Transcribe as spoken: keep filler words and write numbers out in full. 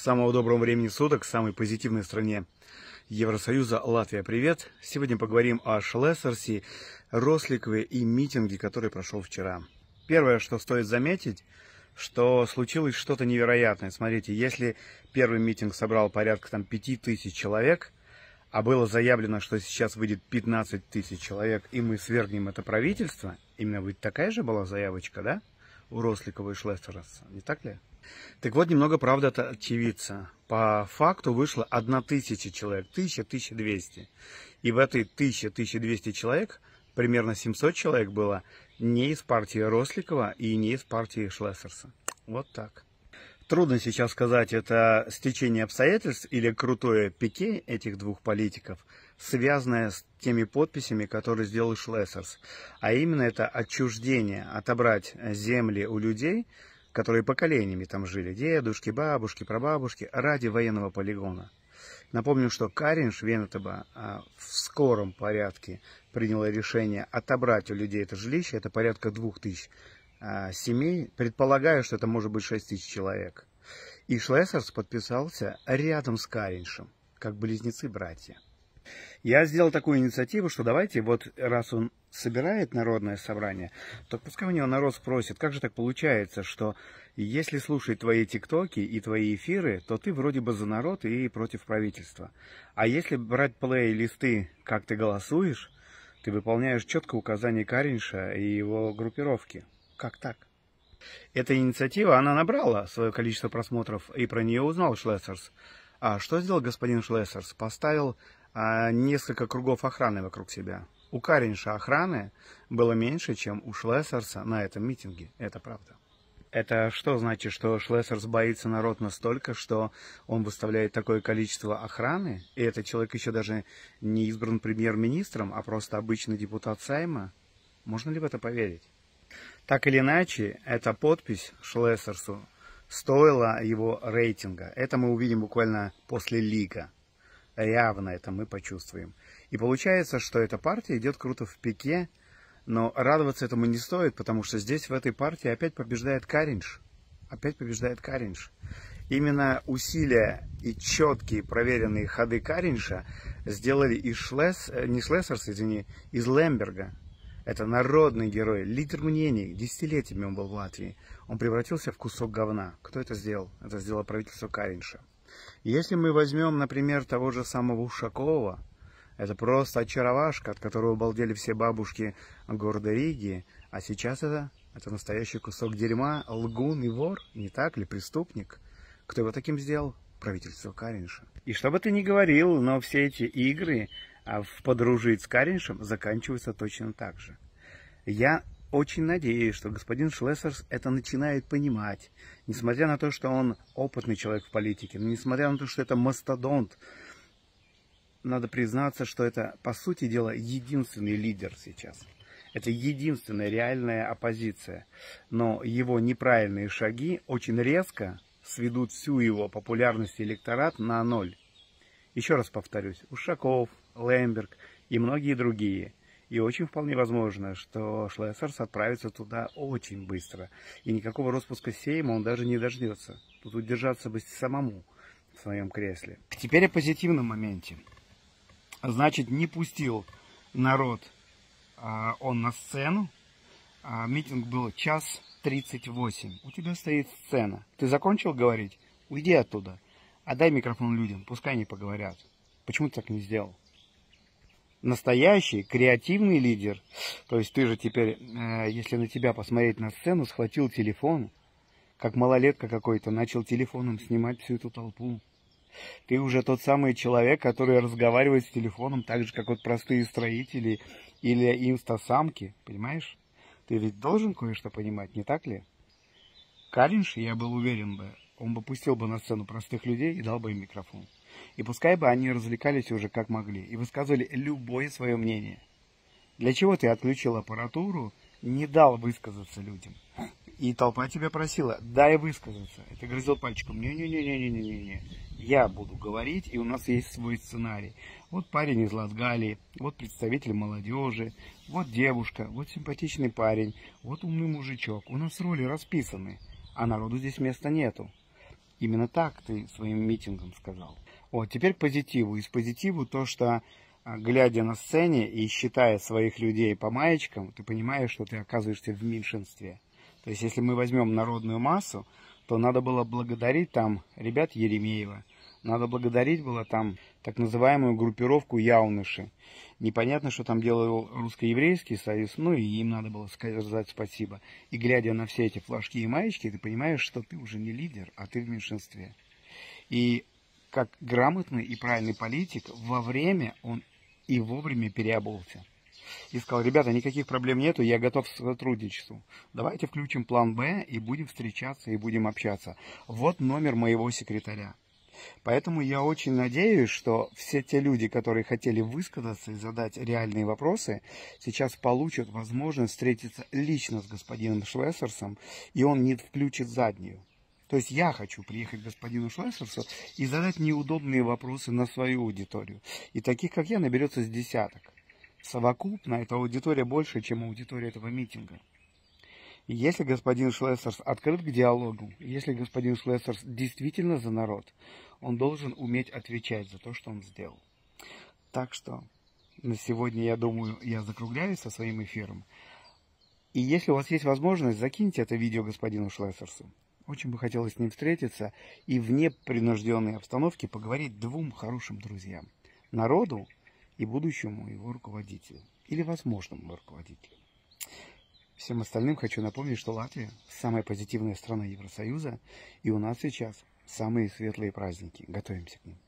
Самого доброго времени суток, самой позитивной стране Евросоюза, Латвия, привет! Сегодня поговорим о Шлессерсе, Росликове и митинге, который прошел вчера. Первое, что стоит заметить, что случилось что-то невероятное. Смотрите, если первый митинг собрал порядка там пяти тысяч человек, а было заявлено, что сейчас выйдет пятнадцать тысяч человек, и мы свергнем это правительство, именно ведь такая же была заявочка, да, у Росликова и Шлессерса, не так ли? Так вот, немного правда от очевидца. По факту вышло одна тысяча человек, тысяча — тысяча двести. И в этой тысяче — тысяче двести человек примерно семьсот человек было не из партии Росликова и не из партии Шлессерса. Вот так. Трудно сейчас сказать, это стечение обстоятельств или крутое пике этих двух политиков, связанное с теми подписями, которые сделал Шлессерс. А именно это отчуждение, отобрать земли у людей, которые поколениями там жили, дедушки, бабушки, прабабушки, ради военного полигона. Напомню, что Каринш Венетаба в скором порядке приняла решение отобрать у людей это жилище, это порядка двух тысяч семей, предполагаю, что это может быть шесть тысяч человек. И Шлессерс подписался рядом с Кариншем, как близнецы-братья. Я сделал такую инициативу, что давайте, вот раз он собирает народное собрание, то пускай у него народ спросит, как же так получается, что если слушать твои тиктоки и твои эфиры, то ты вроде бы за народ и против правительства. А если брать плейлисты, как ты голосуешь, ты выполняешь четко указания Каринша и его группировки. Как так? Эта инициатива, она набрала свое количество просмотров, и про нее узнал Шлессерс. А что сделал господин Шлессерс? Поставил а, несколько кругов охраны вокруг себя. У Каринша охраны было меньше, чем у Шлессерса на этом митинге. Это правда. Это что значит, что Шлессерс боится народ настолько, что он выставляет такое количество охраны? И этот человек еще даже не избран премьер-министром, а просто обычный депутат Сайма? Можно ли в это поверить? Так или иначе, эта подпись Шлессерсу стоила его рейтинга. Это мы увидим буквально после лига. Явно это мы почувствуем. И получается, что эта партия идет круто в пике, но радоваться этому не стоит, потому что здесь, в этой партии, опять побеждает Каринш. Опять побеждает Каринш. Именно усилия и четкие проверенные ходы Каринша сделали из Шлесс... не Шлессерса, извини, из Лемберга. Это народный герой, лидер мнений. Десятилетиями он был в Латвии. Он превратился в кусок говна. Кто это сделал? Это сделало правительство Каринша. Если мы возьмем, например, того же самого Ушакова, это просто очаровашка, от которого балдели все бабушки города Риги, а сейчас это, это настоящий кусок дерьма, лгун и вор, не так ли, преступник? Кто его таким сделал? Правительство Каринша. И что бы ты ни говорил, но все эти игры в подружить с Кариншем заканчиваются точно так же. Я очень надеюсь, что господин Шлессерс это начинает понимать, несмотря на то, что он опытный человек в политике, но несмотря на то, что это мастодонт. Надо признаться, что это, по сути дела, единственный лидер сейчас. Это единственная реальная оппозиция. Но его неправильные шаги очень резко сведут всю его популярность и электорат на ноль. Еще раз повторюсь, Ушаков, Лемберг и многие другие. И очень вполне возможно, что Шлессерс отправится туда очень быстро. И никакого распуска Сейма он даже не дождется. Тут удержаться бы самому в своем кресле. Теперь о позитивном моменте. Значит, не пустил народ а, он на сцену. А, митинг был час тридцать восемь. У тебя стоит сцена. Ты закончил говорить? Уйди оттуда. Отдай микрофон людям, пускай они поговорят. Почему ты так не сделал? Настоящий, креативный лидер. То есть ты же теперь, э, если на тебя посмотреть на сцену, схватил телефон, как малолетка какой-то, начал телефоном снимать всю эту толпу. Ты уже тот самый человек, который разговаривает с телефоном так же, как вот простые строители или инстасамки, понимаешь? Ты ведь должен кое-что понимать, не так ли? Каринш, я был уверен бы, он бы пустил бы на сцену простых людей и дал бы им микрофон. И пускай бы они развлекались уже как могли и высказывали любое свое мнение. Для чего ты отключил аппаратуру, не дал высказаться людям? И толпа тебя просила, дай высказаться. И ты грозил пальчиком, не-не-не-не-не-не-не. Я буду говорить, и у нас есть свой сценарий. Вот парень из Латгалии, вот представитель молодежи, вот девушка, вот симпатичный парень, вот умный мужичок. У нас роли расписаны, а народу здесь места нету. Именно так ты своим митингом сказал. Вот, теперь к позитиву. Из позитиву то, что, глядя на сцене и считая своих людей по маечкам, ты понимаешь, что ты оказываешься в меньшинстве. То есть, если мы возьмем народную массу, то надо было благодарить там ребят Еремеева, надо благодарить было там так называемую группировку Яуныши. Непонятно, что там делал русско-еврейский союз, ну и им надо было сказать спасибо. И глядя на все эти флажки и маечки, ты понимаешь, что ты уже не лидер, а ты в меньшинстве. И как грамотный и правильный политик, во время он и вовремя переобулся. И сказал: ребята, никаких проблем нету, я готов к сотрудничеству. Давайте включим план Б и будем встречаться, и будем общаться. Вот номер моего секретаря. Поэтому я очень надеюсь, что все те люди, которые хотели высказаться и задать реальные вопросы, сейчас получат возможность встретиться лично с господином Шлессерсом, и он не включит заднюю. То есть я хочу приехать к господину Шлессерсу и задать неудобные вопросы на свою аудиторию. И таких, как я, наберется с десяток. Совокупно эта аудитория больше, чем аудитория этого митинга. И если господин Шлессерс открыт к диалогу, если господин Шлессерс действительно за народ, он должен уметь отвечать за то, что он сделал. Так что на сегодня, я думаю, я закругляюсь со своим эфиром. И если у вас есть возможность, закиньте это видео господину Шлессерсу. Очень бы хотелось с ним встретиться и в непринужденной обстановке поговорить двум хорошим друзьям. Народу и будущему его руководителю. Или возможному руководителю. Всем остальным хочу напомнить, что Латвия самая позитивная страна Евросоюза, и у нас сейчас самые светлые праздники. Готовимся к ним.